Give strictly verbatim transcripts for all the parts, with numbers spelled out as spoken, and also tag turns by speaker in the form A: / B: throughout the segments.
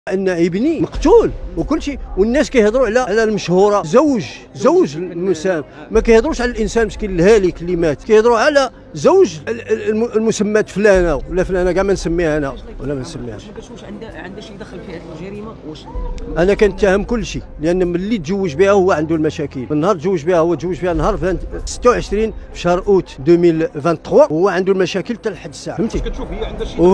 A: ان ابني مقتول وكل شيء، والناس كيهضروا على على المشهوره زوج زوج المسام، ما كيهضروش على الانسان مسكين الهالك اللي مات، كيهضروا على زوج المسمات فلانه ولا فلانه، كاع ما نسميها انا ولا ما نسميهاش.
B: ما كتشوفش عندها عندها شي دخل في هذه الجريمه؟ واش
A: انا كنتهم كل شيء، لان ملي تزوج بها هو عنده المشاكل، من نهار تزوج بها هو تزوج بها نهار ستة وعشرين في شهر اوت ألفين وثلاثة وعشرين، هو عنده المشاكل حتى لحد الساعه، فهمتي؟
C: كتشوف هي عندها شي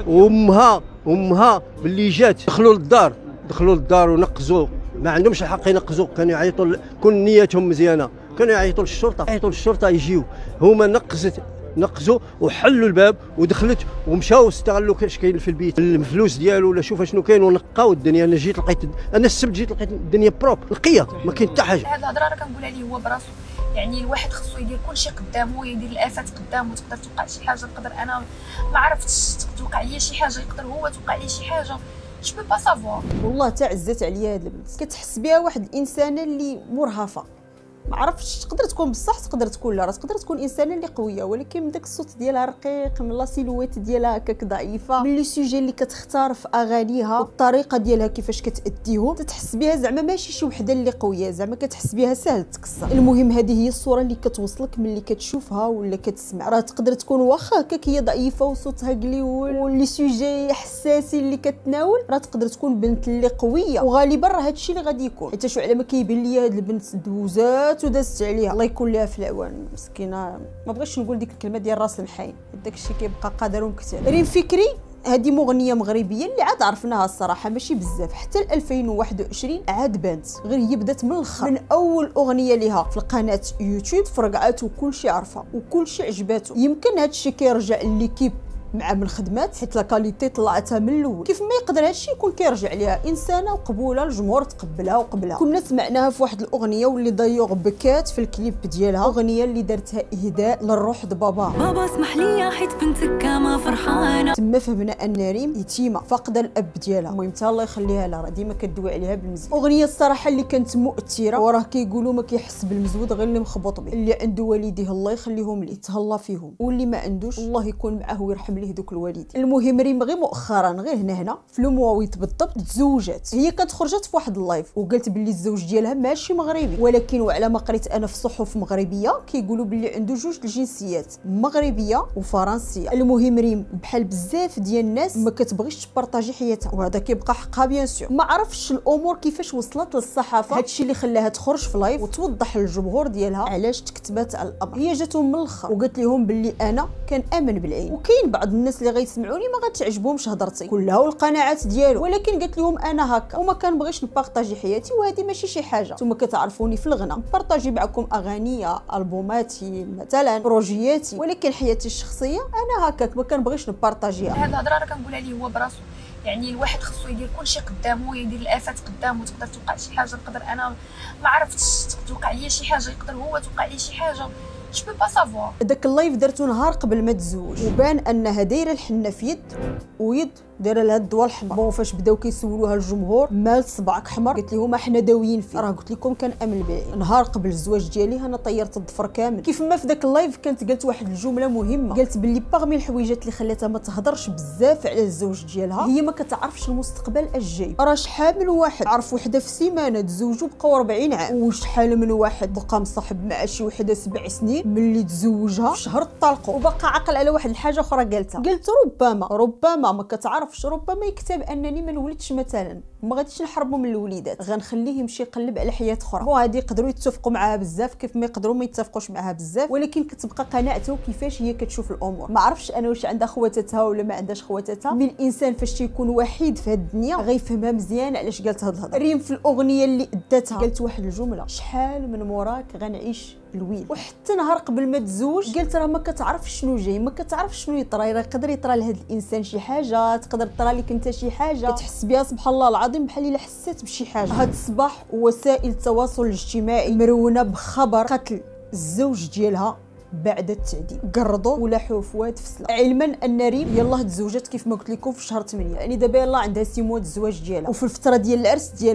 A: وامها امها باللي جات دخلوا للدار دخلوا للدار ونقزوا، ما عندهمش الحق ينقزوا، كانوا يعيطوا، كل نيتهم مزيانه، كانوا يعيطوا للشرطه يعيطوا للشرطه يجيو، هما نقزت نقزوا وحلوا الباب ودخلت ومشاو استغلوا اش كاين في البيت، الفلوس ديالو ولا شوف شنو كاين، ونقاو الدنيا. انا جيت لقيت انا السبت جيت لقيت الدنيا بروب نقيه، ما كاين حتى حاجه.
D: هذه الهضره راه كنقولها ليه هو براسو، يعني الواحد خصو يدير كل شيء قدامه، يدير الافات قدامه، تقدر توقع شي حاجه، نقدر انا ما عرفتش توقع ليا شي حاجه، يقدر هو توقع ليه شي حاجه، جو با سافوار.
E: والله تا عزت عليا هاد البنت، كتحس بها واحد الانسانه اللي مرهفه، ما عرفتش تقدر تكون بصح تقدر تكون لا، راه تقدر تكون انسانه اللي قويه، ولكن من داك الصوت ديالها رقيق، من لا سيلويت ديالها هكاك ضعيفه، من لي سوجي اللي كتختار في اغانيها، الطريقه ديالها كيفاش كتاديهم، تتحس بها زعما ماشي شي وحده اللي قويه، زعما كتحس بها ساهل تكسر. المهم هذه هي الصوره اللي كتوصلك ملي كتشوفها ولا كتسمع، راه تقدر تكون واخا هكاك هي ضعيفه وصوتها قليول ولي سوجي حساسين اللي كتناول، راه تقدر تكون بنت اللي قويه، وغالبا راه هادشي اللي غادي يكون، حيت شو على ما كيبان ليا هاد البنت دوزات ودازت عليها، الله يكون لها في العوان مسكينه، ما بغيتش نقول ديك الكلمه ديال راس المحاين، داك الشيء كيبقى قدر ومكتاب. ريم فكري هذه مغنيه مغربيه اللي عاد عرفناها الصراحه ماشي بزاف، حتى ل ألفين وواحد وعشرين عاد بانت، غير هي بدات من الاخر، من اول اغنيه ليها في القناه يوتيوب فرقعات وكلشي عرفها وكلشي عجباتو. يمكن هذا الشيء كيرجع ليكيب مع من الخدمات، حيت لا كاليتي طلعتها من الاول، كيف ما يقدر هادشي يكون كيرجع ليها انسانه وقبوله، الجمهور تقبلها وقبلها. كنا سمعناها في واحد الاغنيه واللي دايوغ بكات في الكليب ديالها، اغنيه اللي دارتها اهداء للروح د بابا.
F: بابا اسمح لي حيت بنتك ما فرحانه،
E: تما فهمنا ان ريم يتيمه فاقده الاب ديالها، المهم تا الله يخليها لها، راه ديما كدوي عليها بالمزيان. اغنيه الصراحه اللي كانت مؤثره، وراه كيقولوا ما كيحس بالمزود غير اللي مخبوط به، اللي عنده والديه الله يخليهم ليه تهلا فيهم، واللي ما عندوش الله يكون معاه ويرحم ليه دوك الوالدين. المهم ريم غير مؤخرا غير هنا هنا في المواويت بالضبط تزوجات، هي كانت خرجت في واحد اللايف وقالت باللي الزوج ديالها ماشي مغربي، ولكن وعلى ما قريت انا في صحف مغربيه كيقولوا باللي عنده جوج الجنسيات مغربيه وفرنسيه. المهم ريم بحال بزاف ديال الناس ما كتبغيش تبارطاجي حياتها، وهذا كيبقى حقها بيان سور. ما عرفتش الامور كيفاش وصلت للصحافه، هادشي اللي خلاها تخرج في لايف وتوضح للجمهور ديالها علاش تكتبات على الامر. هي جاتهم من الاخر وقالت لهم باللي انا كنامن بالعين، وكاين بعض الناس اللي غيسمعوني ما غتعجبهمش هضرتي كلها والقناعات ديالو، ولكن قالت لهم انا هكا وما كنبغيش نبارطاجي حياتي، وهذه ماشي شي حاجه. نتوما كتعرفوني في الغنى نبارطاجي معكم اغاني البوماتي مثلا بروجياتي، ولكن حياتي الشخصيه انا هكاك ما كنبغيش نبارطاجيها.
D: هذه الهضره راه كنقولها ليه هو براسو، يعني الواحد خصو يدير كل شيء قدامه، يدير الافات قدامه، تقدر توقع شي حاجه، نقدر انا ما عرفتش توقع ليا شي حاجه، يقدر هو توقع ليه شي حاجه، جو با سافوار.
E: داك اللايف درتو نهار قبل ما تزوج، وبان انها دايره الحنه في يد ويد دايره لها الضوء الحمر. بون فاش بداو كيسولوها الجمهور مال صبعك حمر، قالت لهم حنا داويين فيه، راه قلت لكم كنامن به. نهار قبل الزواج ديالي انا طيرت الضفر كامل. كيف ما في داك اللايف كانت قالت واحد الجمله مهمه، قالت باللي باغمي الحويجات اللي خلاتها ما تهضرش بزاف على الزوج ديالها، هي ما كتعرفش المستقبل الجاي. راه شحال من واحد عرف وحده في سيمانه تزوجوا بقاو أربعين عام، وشحال من واحد بقى مصاحب مع شي وحده سبع سنين ملي تزوجها في شهر طلقوا، وبقى عاقل على واحد الحاجه اخرى قالتها، قالت ربما ربما ما كتعرفش، ربما يكتب انني ما نولدش مثلا، ما غاديش نحرمو من الوليدات، غنخليه يمشي يقلب على حياه اخرى. وهادي يقدروا يتفقوا معاها بزاف كيف ما يقدروا ما يتفقوش معاها بزاف، ولكن كتبقى قناعته كيفاش هي كتشوف الامور. ما عرفتش انا واش عندها خواتاتها ولا ما عندهاش خواتاتها، من الانسان فاش تيكون وحيد في هاد الدنيا غيفهمها مزيان علاش قالت هاد الهضره. ريم في الاغنيه اللي اداتها قالت واحد الجمله، شحال من موراك غنعيش الويل، وحتى نهار قبل ما تزوج قالت راه ما كتعرف شنو جاي، ما كتعرف شنو يطرى، راه يقدر يطرى لهذا الانسان شي حاجه، تقدر طرى لك انت شي حاجه كتحس بها سبحان الله العظيم بحال الا حسيت بشي حاجه. هاد الصباح وسائل التواصل الاجتماعي مرونه بخبر قتل الزوج ديالها بعد التعديل، قرضوا ولاحوا في واد فسله، علما ان ريم يلاه تزوجت كيف ما قلت لكم في شهر ثمانية، يعني دابا يلاه عندها سي موا الزواج ديالها، وفي الفتره ديال العرس ديالها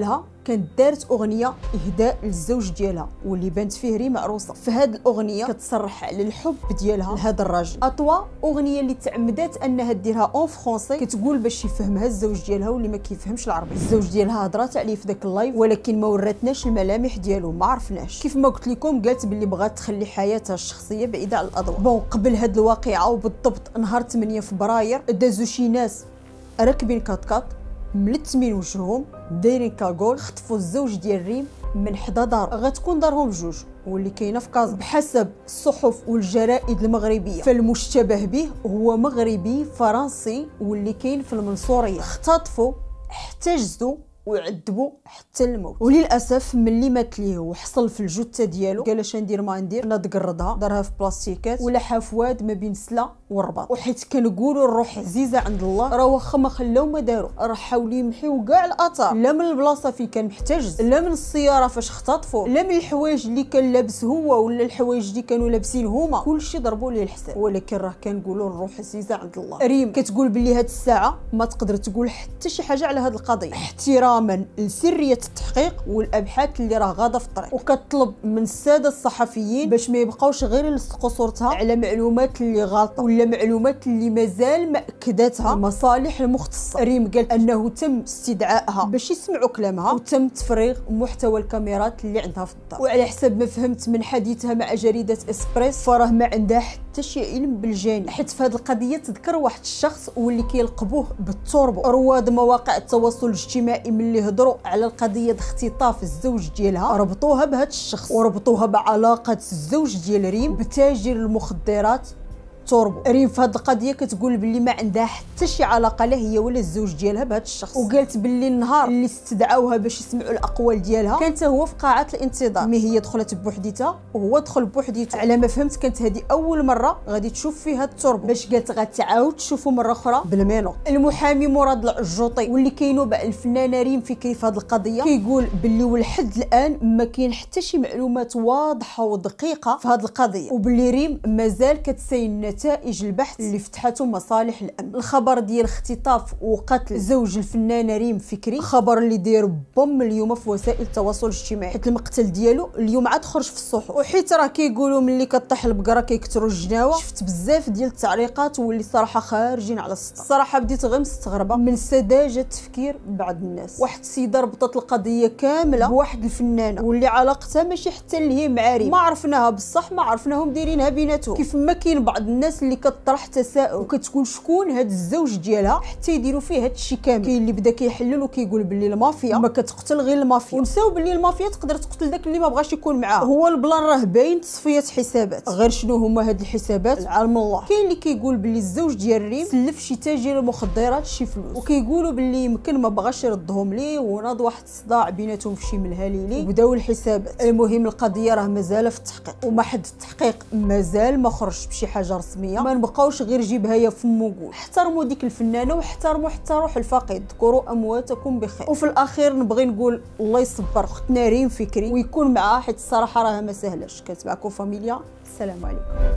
E: كانت دارت اغنيه اهداء للزوج ديالها واللي بانت فيه ريم عروسه. في هذه الاغنيه كتصرح على الحب ديالها لهذا الراجل. اطوا اغنيه اللي تعمدات انها ديرها اون فرونسي كتقول باش يفهمها الزوج ديالها واللي ما كيفهمش العربي. الزوج ديالها هضرات عليه في ذاك اللايف ولكن ما وراتناش الملامح ديالو، ما عرفناش. كيف ما قلت لكم قالت باللي بغات تخلي حياتها الشخصيه بعيده على الاضواء. بون قبل هذه الواقعه وبالضبط نهار ثمانية فبراير دازو شي ناس راكبين كاتكات ملتمين وجههم دايرين كاغول خطفوا الزوج ديال ريم من حدا دار غتكون دارهم بجوج واللي كاينه في كازا. بحسب الصحف والجرائد المغربيه فالمشتبه به هو مغربي فرنسي واللي كاين في المنصوريه. اختطفوا احتجزوا ويعذبوا حتى الموت. وللاسف ملي مات ليه وحصل في الجثه ديالو قال اش ندير ما ندير لا تقردها دارها في بلاستيكات ولا حفواد ما بين سلا والرباط. وحيت كنقولوا الروح عزيزه عند الله راه واخا ما خلاو ما داروا راه حاولوا يمحيو كاع الاثار لا من البلاصه فين كان محتجز لا من السياره فاش اختطفوا لا من الحوايج اللي كان لابس هو ولا الحوايج اللي كانوا لابسين هما كلشي ضربوا ليه الحساب. ولكن راه كنقولوا الروح عزيزه عند الله. ريم كتقول باللي هاد الساعه ما تقدر تقول حتى شي حاجه على هاد القضيه احتراما لسريه التحقيق والابحاث اللي راه غاده في الطريق. وكتطلب من الساده الصحفيين باش ما يبقاوش غير يلصقوا صورتها على معلومات اللي غلطه ولا معلومات اللي مازال ما اكدتها المصالح المختصه. ريم قالت انه تم استدعائها باش يسمعوا كلامها وتم تفريغ محتوى الكاميرات اللي عندها في الدار. وعلى حسب ما فهمت من حديثها مع جريده اسبريس فراه ما عندها حتى شي علم بالجاني. حيت في هذه القضيه تذكر واحد الشخص واللي كيلقبوه بالتوربو. رواد مواقع التواصل الاجتماعي ملي هضروا على القضيه اختطاف الزوج ديالها ربطوها بهذا الشخص وربطوها بعلاقه الزوج ديال ريم بتاجر المخدرات توربو. ريم في هذه القضيه كتقول باللي ما عندها حتى شي علاقه لا هي ولا الزوج ديالها بهذا الشخص. وقالت باللي النهار اللي استدعاوها باش يسمعوا الاقوال ديالها كانت هو في قاعه الانتظار مي هي دخلت بوحديتها وهو دخل بوحديته. على ما فهمت كانت هذه اول مره غادي تشوف فيها التوربو باش قالت غتعاود تشوفوا مره اخرى بالمينو. المحامي مراد العجوطي واللي كينوبع الفنانه ريم فكري في هذه القضيه كيقول باللي ولحد الان ما كاين حتى شي معلومات واضحه ودقيقه في هذه القضيه وباللي ريم مازال كتساين نتائج البحث اللي فتحته مصالح الامن. الخبر ديال اختطاف وقتل زوج الفنانه ريم فكري خبر اللي داير بوم اليوم في وسائل التواصل الاجتماعي حيت المقتل ديالو اليوم عاد خرج في الصحف. وحيت راه كيقولوا ملي كطيح البقره كيكثروا الجناوه شفت بزاف ديال التعليقات واللي صراحه خارجين على السطح. الصراحه بديت غير مستغربه من سذاجه تفكير بعض الناس. واحد السيده ربطت القضيه كامله بواحد الفنانه واللي علاقتها ماشي حتى اللي هي مع ريم ما عرفناها بصح ما عرفناهم دايرينها بيناتهم. كيف ما كاين بعض الناس اللي كطرح تساؤل وكتقول شكون هاد الزوج ديالها حتى يديروا فيه هاد الشيء كامل. كاين اللي بدا كيحلل وكيقول باللي المافيا ما كتقتل غير المافيا ونساو باللي المافيا تقدر تقتل داك اللي ما بغاش يكون معاها. هو البلان راه باين تصفيه حسابات غير شنو هما هاد الحسابات العالم الله. كاين اللي كيقول باللي الزوج ديال ريم سلف شي تاجر المخدرات شي فلوس وكيقولوا باللي يمكن ما بغاش يردهم ليه وناض واحد الصداع بيناتهم في شي من الهاليلي وبداو الحسابات. المهم القضيه راه مازال في التحقيق وما حد التحقيق مازال ما خرجش بشي حاجه رسميه. ما نبقاوش غير جيبها يا فم وقول. احترموا ديك الفنانه واحترموا حتى روح الفقيد ذكروا امواتكم بخير. وفي الاخير نبغي نقول الله يصبر اختنا ريم فكري ويكون معها حيت الصراحه راها ما سهلاش. كانت معكم فاميليا السلام عليكم.